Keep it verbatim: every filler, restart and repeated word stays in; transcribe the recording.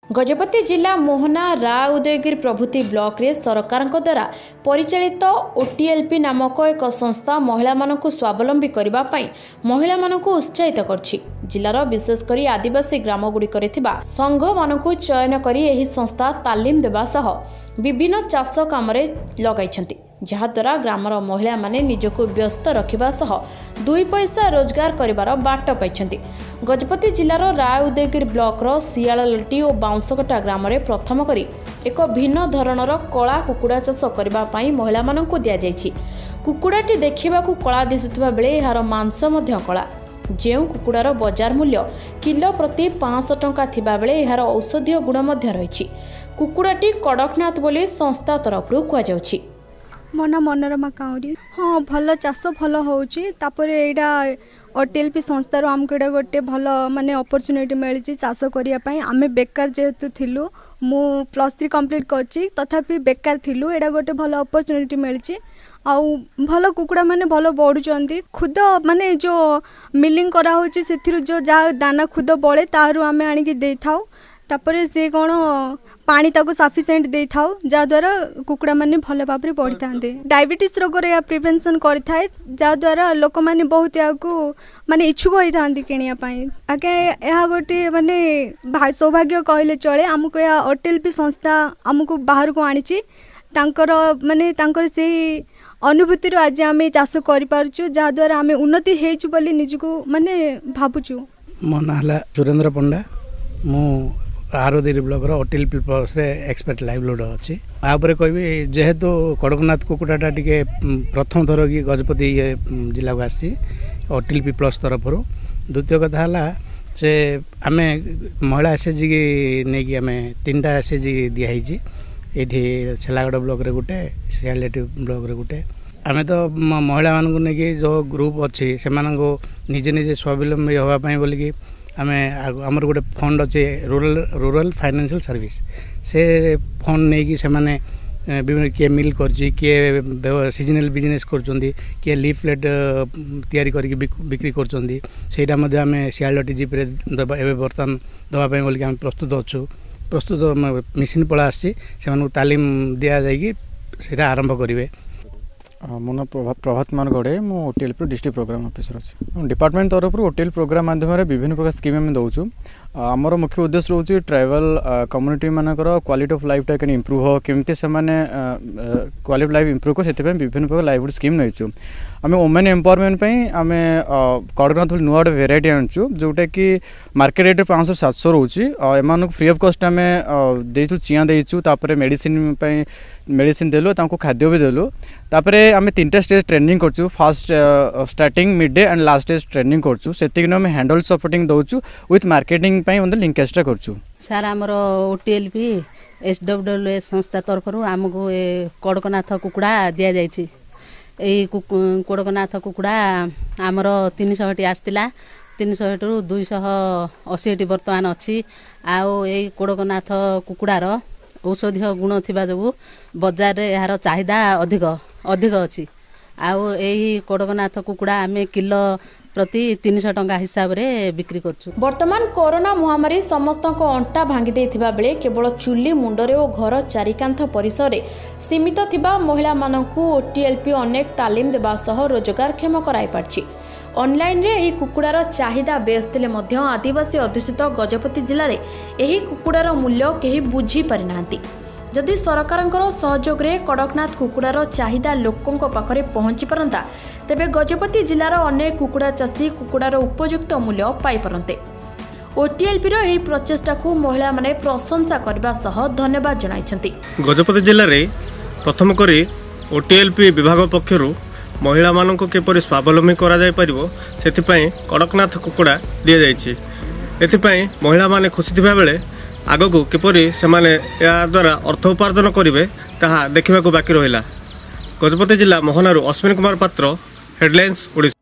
गजपति जिला मोहना रा उदयगिरी प्रभृति ब्लॉक रे सरकार द्वारा परिचालित ओटीएलपी नामक एक संस्था महिला मानकु स्वावलंबी करबा पई महिला मानकु उत्साहित करछि। जिलार विशेषकर आदिवासी ग्राम गुड़िक संघ मानकु चयन करी एही संस्था तालीम देबा सह विभिन्न चाष काम लगाई जहाद्वारा ग्रामर महिला माने निजको व्यस्त रखिबा सह दुई पैसा रोजगार करिवार बाट पाइछन्ति। गजपति जिलार राय उदयगिरी ब्लॉकर सियालटी और बाउंसकटा ग्राम में प्रथम करी एक भिन्न धरणर कला कुकुड़ा चाष करबा पई महिला मानकु दिया जायछि। कुकुड़ाटी देखिबाकु कला दिसुथिबा बेले एहार मांस मध्य कला। जेउ कुकुड़ार बजार मूल्य किलो प्रति पाँच सौ टंका थिबा बेले एहार औषधीय गुण मध्य रहिछि। कुकुड़ाटी कड़कनाथ बोली संस्था तरफरु कुआ जाउछि। मना मनोरमा काउरी हाँ भल चाष भल होटा ओटीएलपी संस्थार आमको एटा गोटे भल माने अपॉर्चुनिटी मिली चाष करने आम बेकार जेहेतु थिलु मु प्लस थ्री कंप्लीट करछि तथापि बेकार थिलु एटा गोटे भल अपॉर्चुनिटी मिली आउ भल कुकुड़ा माने भल बढ़ुचंदी खुद माने जो मिलिंग करा होछि सेथिरु जो जा दाना खुद बळे तारु आमे आनिकी देई थाउ तापरे से कौन पानी ताको सफिशिएंट दे थाउ जद्वारा कुकुड़ा माने भल भाव में बढ़ी था। डायबिटीज रोग या प्रिवेंशन करथाए जद्वारा लोक माने बहुत याकू माने इच्छुक होता किणापी आगे यह गोटे माने सौभाग्य कहले चले। आमको यह ओटीएलपी संस्था आमको बाहर को आनी तांकर माने तांकर से अनुभूति आज आम चाष कर जद्वारा आम उन्नति होइछु बोली निजको माने भावुछु। मो ना सुरेंद्र पंडा मु आरोदेरी ब्लॉक ओटीएलपी प्लस रे एक्सपर्ट लाइवलीहुड अच्छी आपर कहि जेहेतु कड़कनाथ कुकुड़ाटा टिके प्रथम थर कि गजपति जिला को आसी ओटीएलपी प्लस तरफ द्वितीय कथा से आम महिला एसएचजी की नहीं कि आम तीन टा एसएचजी दिखाई ये छेलागढ़ ब्लॉक रे गोटे सियालटी ब्लॉक रे गोटे आम तो महिला मानक नहीं जो ग्रुप अच्छी से निजे निजे स्वावलम्बी होगापाई बोलिकी आम आमर गोटे फंड अच्छे रूरल रूरल फाइनेंशियल सर्विस से फंड नहीं कि से माने विभिन्न किए मिल कर किए सीजनल बिजनेस कर किए लीफलेट तैयारी करके बिक्री कर आम सियालटी जीप बर्तमान दवापाई बोलिक आम प्रस्तुत अच्छु प्रस्तुत मेसीन पड़ा आसी से तालीम दिया जाएगी सेटा आरंभ करेंगे। मो ना प्रभात मान गड़े मु ओटीएलपी डिस्ट्रिक्ट प्रोग्राम ऑफिसर अच्छे डिपार्टमेंट तरफ ओटीएल प्रोग्राम माध्यम विभिन्न प्रकार स्कीम आम दौचु। आमर मुख्य उद्देश्य रोचे ट्राइबल कम्युनिटी मानकर क्वालिटी ऑफ लाइफ टा इम्प्रूव हो केमती से क्वालिटी ऑफ लाइफ इम्प्रूव को से विभिन्न प्रकार लाइवलीहुड स्कीम नहींचु। आम वुमेन एम्पावरमेंट आम कड़कनाथ नुआ गोटे भेराइटी आणुचु जोटा कि मार्केट रेट पाँच सौ सात सौ रोचे एम फ्री ऑफ कॉस्ट आम देचु चिया देचु मेडिसिन मेडिसिन देलु तांको खाद्य भी देलु तापरे आम तीन टा स्टेज ट्रेनिंग करचु first starting mid day and last stage training करचु सेतिक आम हैंडल सपोर्टिंग दउचु विथ मार्केटिंग पई मतलब लिंकेजटा करचु। सर आमर ओटीएलपी एसडब्ल्यूएस संस्था तरफ आमको ए कड़कनाथ कुकुड़ा दिया जायछि। एई कड़कनाथ कुकुड़ा आमर तीन सौ टी आसतिला तीन सौ टू दुई सौ अशी टी वर्तमान अच्छी आउ एई कड़कनाथ कुकुड़ार औषधीय गुण थिबा जोगु बाजार रे यार चाहिदा अधिक अधिक अच्छी आउ एई कड़कनाथ कुकुड़ा आमे किलो प्रति तीन सौ टंका हिसाब रे बिक्री करछु। वर्तमान कोरोना महामारी समस्त अंटा भांगी देथिबा बेले केवल चुली मुंडरे और घर चारिकांथ परिसर रे सीमित थिबा महिला मानकु ओटीएलपी अनेक तालीम देबा सह रोजगारक्षम कराई पारछि। ऑनलाइन रे एही कुकुड़ार चाहिदा बेस थिले मध्य आदिवासी अध्युषित गजपति जिले में एही कुकुड़ार मूल्य केही बुझी पारि नांती। जदि सरकारंकर सहयोग रे कड़कनाथ कुकुड़ार चाहिदा लोकों पाखरे पहुंची पारंता तेबे गजपति जिलार अनेक कुकुड़ा चाषी कुकुड़ार उपयुक्त मूल्य पाई पारंते। ओटीएलपी रो एही प्रचेष्टा को महिला माने प्रशंसा करबा सह धन्यवाद जणाइछन्ति। गजपति जिले रे प्रथम करी ओटीएलपी विभाग पक्षरु महिला मानक किपरि स्वावलम्बी करा जाय परिबो सेथिपई कड़कनाथ कुकुड़ा दिया जायछि। एथिपई महिला माने खुशी थिबा बेले आगको किपरि सेमाने या द्वारा अर्थ उपार्जन करिवे ताहा देखिबाकू बाकी रहिला। गजपति जिला मोहनारू अश्विन कुमार पात्र, हेडलाइंस ओडिशा।